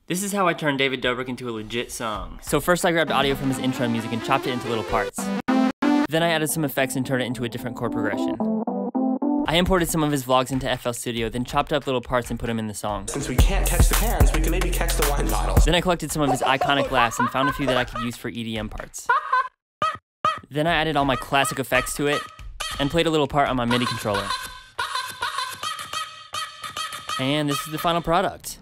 This is how I turned David Dobrik into a legit song. So first I grabbed audio from his intro music and chopped it into little parts. Then I added some effects and turned it into a different chord progression. I imported some of his vlogs into FL Studio, then chopped up little parts and put them in the song. Since we can't catch the cans, we can maybe catch the wine bottles. Then I collected some of his iconic laughs and found a few that I could use for EDM parts. Then I added all my classic effects to it and played a little part on my MIDI controller. And this is the final product.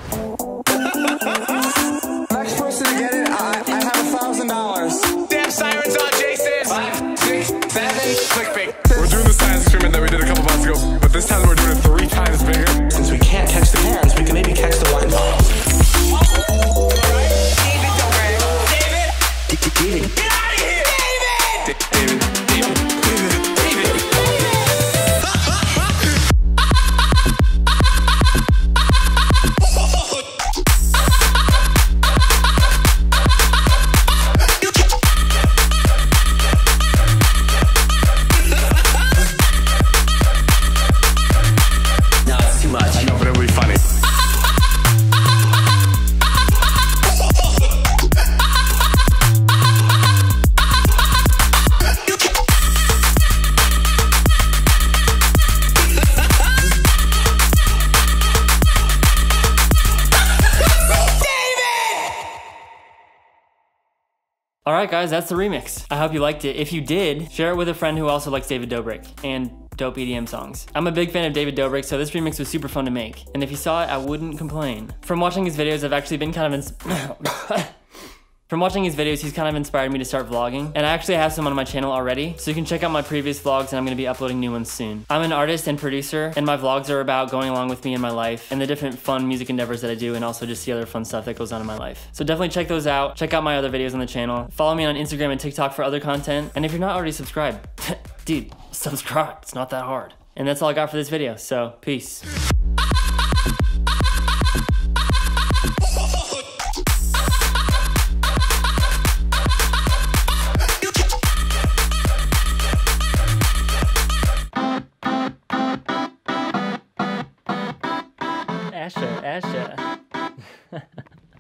Next person to get it, I have $1,000. Damn sirens on, Jason! 5, 6, 7, clickbait. We're doing the science experiment that we did a couple months ago, but this time we're doing it 3 times bigger. Since we can't catch the cans, we can maybe catch the wine bottles. David Dobrik. David! Get out of here! David! David! Alright guys, that's the remix. I hope you liked it. If you did, share it with a friend who also likes David Dobrik and dope EDM songs. I'm a big fan of David Dobrik, so this remix was super fun to make. And if you saw it, I wouldn't complain. From watching his videos, I've actually been kind of From watching his videos, he's kind of inspired me to start vlogging. And I actually have some on my channel already, so you can check out my previous vlogs and I'm gonna be uploading new ones soon. I'm an artist and producer, and my vlogs are about going along with me in my life and the different fun music endeavors that I do, and also just the other fun stuff that goes on in my life. So definitely check those out. Check out my other videos on the channel. Follow me on Instagram and TikTok for other content. And if you're not already subscribed, dude, subscribe. It's not that hard. And that's all I got for this video, so peace. Asha.